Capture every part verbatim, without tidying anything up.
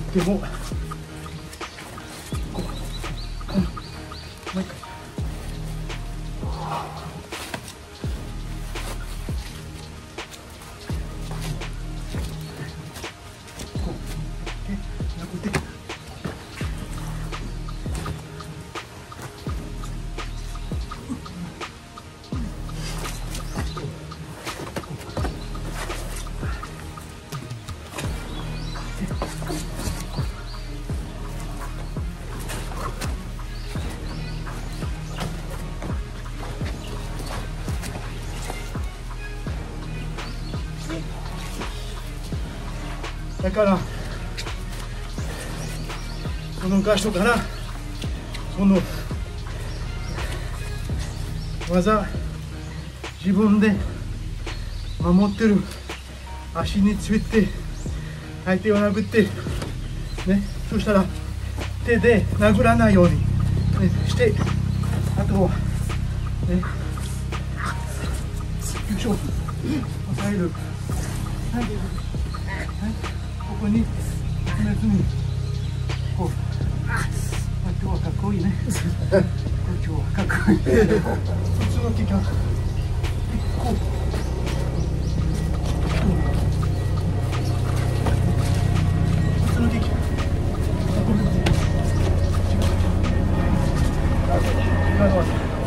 でもこう、うん、もう一回。だからこの箇所からこの技、自分で守ってる足について相手を殴ってね、そしたら手で殴らないように、ね、してあとはね、よいしょ、押さえる、はい、はい、ここに別にこう、あ、今日はかっこいいね。今日はかっこいい。普通のキックはこう。普通のキック。今のは。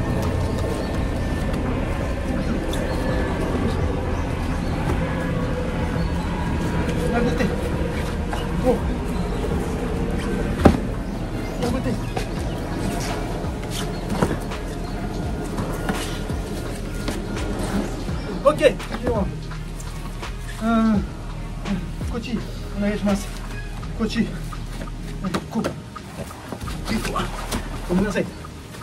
殴って。こう。殴って。オッケー。うん。こっちお願いします。こっち。こう。ごめんなさい。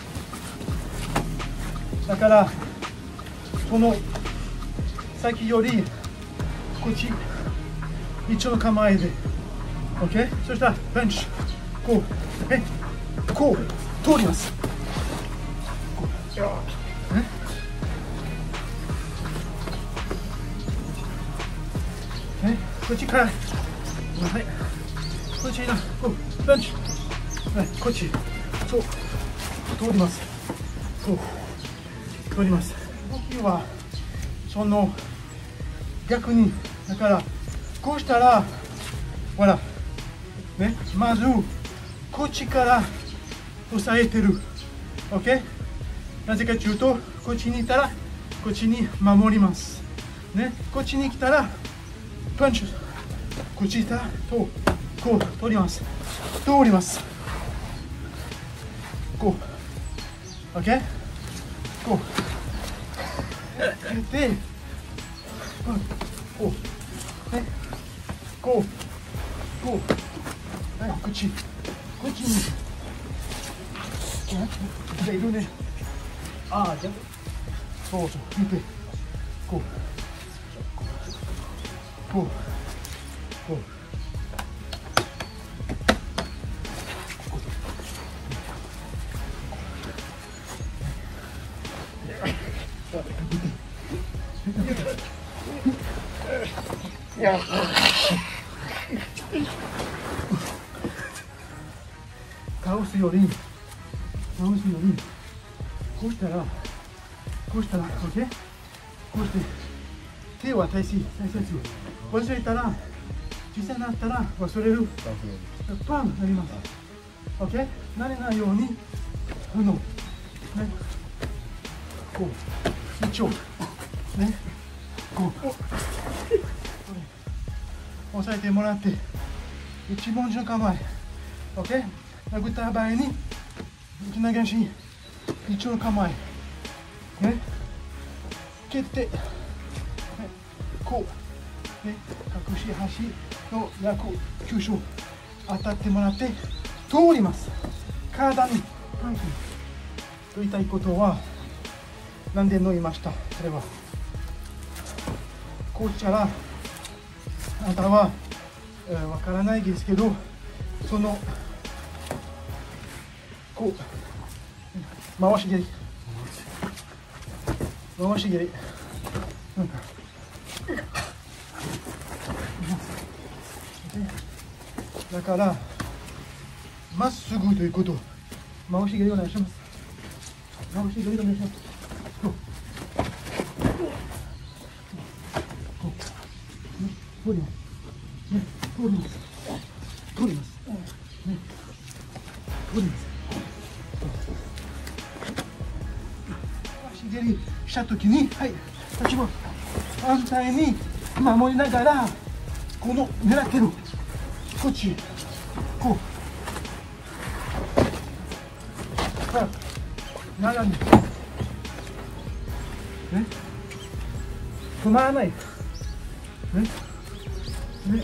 だからこの先よりこっち一応構えで、オッケー。そしたらベンチこう、え、こう通ります。こう、ね。ね、こっちから、はい、こっちな、こう、ベンチ、はい、こっち、そう、通ります。こう、通ります。動きは、その、逆に、だから、こうしたら、ほら、ね、まず、こっちから押さえてる。OK？ なぜかというと、こっちにいたら、こっちに守ります。ね、こっちに来たら、パンチ。こっちにいたら、こう、こう、取ります。通ります。こう。OK？ こう。で、こう。ね、こう。こう。はい、こっち。こっちに。じゃあ、いるね。ああ、じゃあ。そうそう、見て。こう。こう。こう。いや。倒すより、倒すより、こうしたら、こうしたら、OK？ こうして、手は大切、大切。忘れたら、小さくなったら忘れる。パンなります。OK？ 慣れないように、この、ね、こう、一応、ね、こう、押さえてもらって、一文字の構え。OK？殴った場合に、内投げ足、一応の構え。ね。蹴って、ね、こう、ね、隠し端の約きゅう章当たってもらって、通ります。体にパンチ。と言いたいことは、何で言いました。それは、こうしたら、あなたは、わ、えー、からないですけど、その、こう回し蹴り回し蹴りなんかだからまっすぐということ。回し蹴りお願いします。回し蹴りお願いします。通ります。ね、通ります。通ります。ね、通ります。回し蹴りしたときに、はい、私も反対に守りながら、この狙ってる。こっち、こう。から、斜め。ね、止まらない。ね。ね、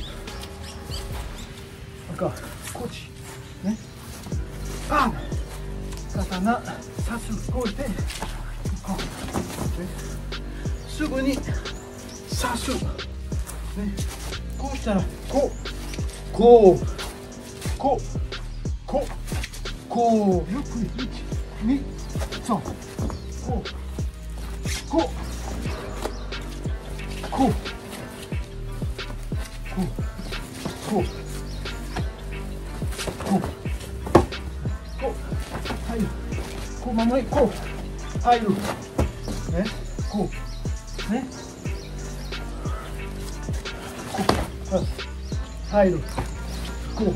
なんかこっちね、パン刀刺す、こうしてこう、ね、すぐに刺す、ね、こうしたらこうこうこうこうこうゆっくりいちにそうこうこうこうこうこうこうこう入る、こう守り、こう入るね、こうね、こう入る、こう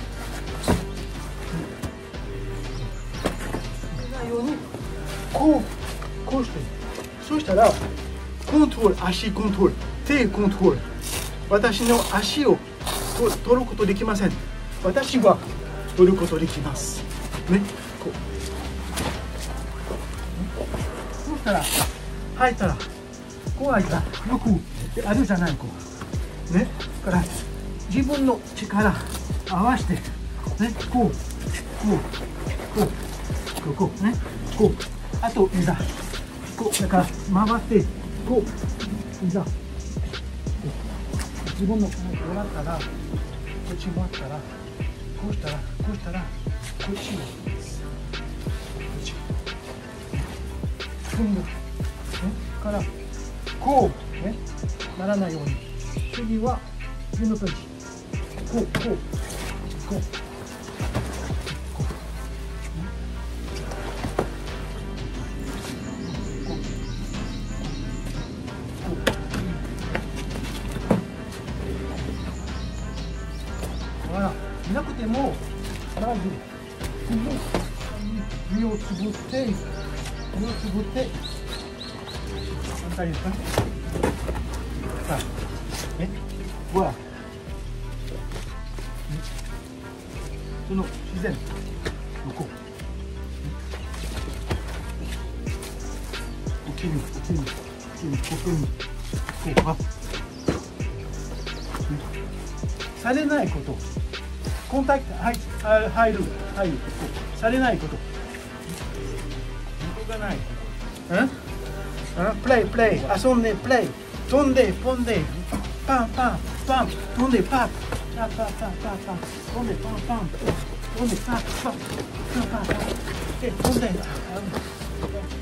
ないようにこうこうして、そうしたらコントロール、足コントロール、手コントロール、私の足を取ることできません。私は取ることできます。ね、こう。そうしたら、入ったら、こう入ったら、よくあるじゃない、こう。ね、だから自分の力合わせて、ね、こう、こう、こう、こう、こう、ね、こう。あと、膝。こう、だから回って、こう、膝。自分のもらったら、こっちもらったら、こうしたら、こうしたら、こっちも。こっち。今度、ね、から、こう、ね、ならないように。次は、次のページ。こう、こう、こう。こう。見なくても、まず、目をつぶって、目をつぶって、反対ですか？さあ、ね、ほら、その自然、横、起きる、起きる、起きる、起きる、こう、あ、されないこと。コンタクト入る、入る、入る、されないこと。動かない。うん？プレイ、プレイ、遊んで、プレイ、飛んで、飛んで、パン、パン、パン、飛んで、パン、パン、パン、パン、パン、パン、飛んで、パン、パン、飛んで、パン、パン、パン、パン、パン、飛んで、